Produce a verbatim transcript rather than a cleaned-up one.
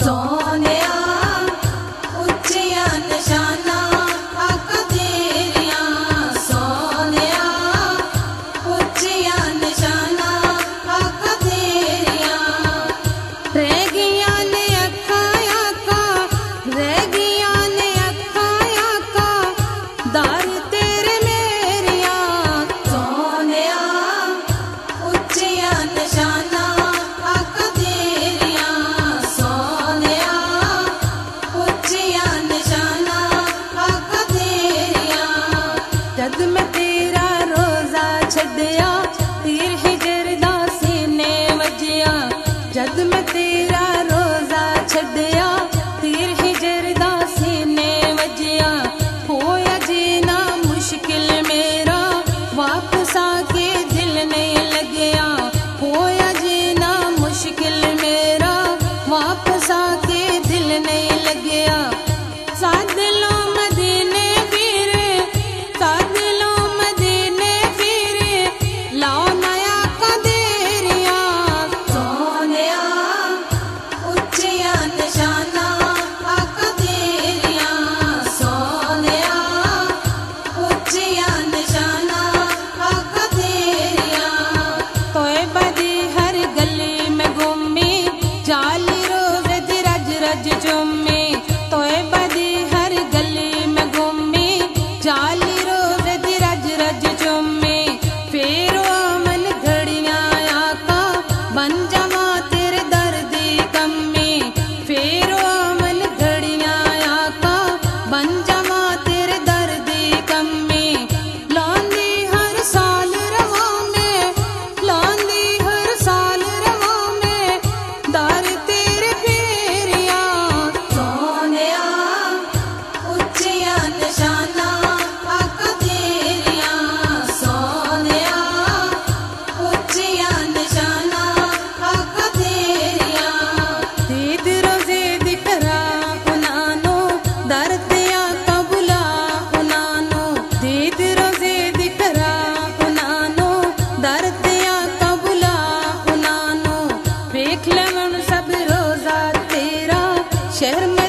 जद मैं तेरा रोजा छड़िया तीर हिजर दा सीने वजिया होया जीना मुश्किल मेरा वापस आके दिल नहीं लगया होया जीना मुश्किल मेरा वापस आके दिल नहीं लगया साथ दिलों मदीने फिरे साथ दिलों मदीने फिरे लाओ नया कदेरिया सोनिया उच्चिया निशाना कदेरिया सोनिया उच्चिया निशाना कदेरिया तोए बदी हर गली में घूमी जाली रोज दी रज रज चुम्मी तोए बदी हर गली में घूमी जाली रोज दी रज रज चुम्मी फिर मन घड़ियां आका बन जावा तेरे दर्दी कम्मी फिर मन घड़ियां आका बन जावा तेरे दर्दी कम्मी लौंदी हर साल रवा में लौंदी हर साल रवा में दर तेरे फेरिया सोनिया उच्चिया निशाना कदेरिया सोनिया उच्चिया निशाना कदेरिया दीद रोजे दिखरा उनानो दर्दिया कबुला उनानो दीद रोजे दिखरा उनानो दर्दिया कबुला उनानो देख ले मन सब रोजा तेरा शहर में